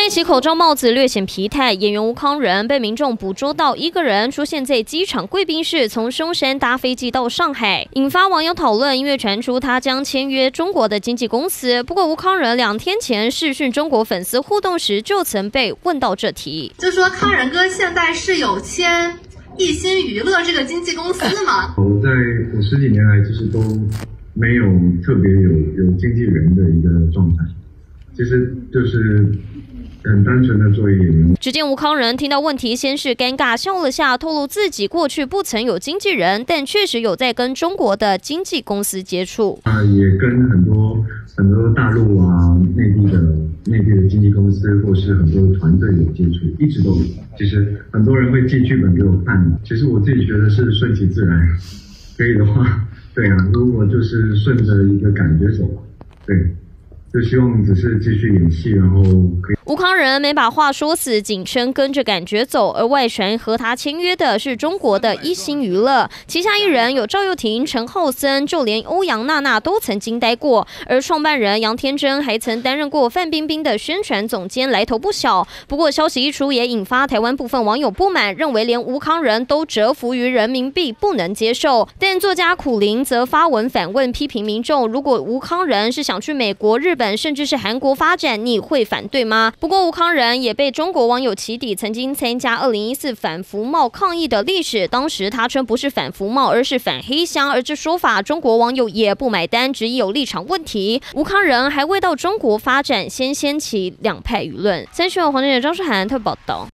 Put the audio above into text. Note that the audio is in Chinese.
戴起口罩帽子略显疲态，演员吴慷仁被民众捕捉到一个人出现在机场贵宾室，从松山搭飞机到上海，引发网友讨论。因为传出他将签约中国的经纪公司，不过吴慷仁2天前视讯中国粉丝互动时，就曾被问到这题， 就说慷仁哥现在是有签一心娱乐这个经纪公司吗？ 我10几年来其实都没有特别有经纪人的一个状态，其实就是很单纯的作为演员。 只见吴慷仁听到问题，先是尴尬笑了下，透露自己过去不曾有经纪人，但确实有在跟中国的经纪公司接触。 也跟很多大陆啊、内地的经纪公司或是很多团队有接触，一直都有。其实很多人会寄剧本给我看，其实我自己觉得是顺其自然，可以的话，对啊，如果就是顺着一个感觉走，对。就希望只是继续演戏，然后可以。 吴慷仁没把话说死，仅称跟着感觉走。而外传和他签约的是中国的一心娱乐，旗下艺人有赵又廷、陈浩森，就连欧阳娜娜都曾惊呆过。而创办人杨天真还曾担任过范冰冰的宣传总监，来头不小。不过消息一出，也引发台湾部分网友不满，认为连吴慷仁都折服于人民币，不能接受。但作家苦苓则发文反问，批评民众：如果吴慷仁是想去美国、日本，甚至是韩国发展，你会反对吗？不过吴慷仁也被中国网友起底，曾经参加2014反服贸抗议的历史，当时他称不是反服贸，而是反黑箱，而这说法中国网友也不买单，质疑有立场问题。吴慷仁还未到中国发展，先掀起两派舆论。3新闻黄振杰、张书涵特报道。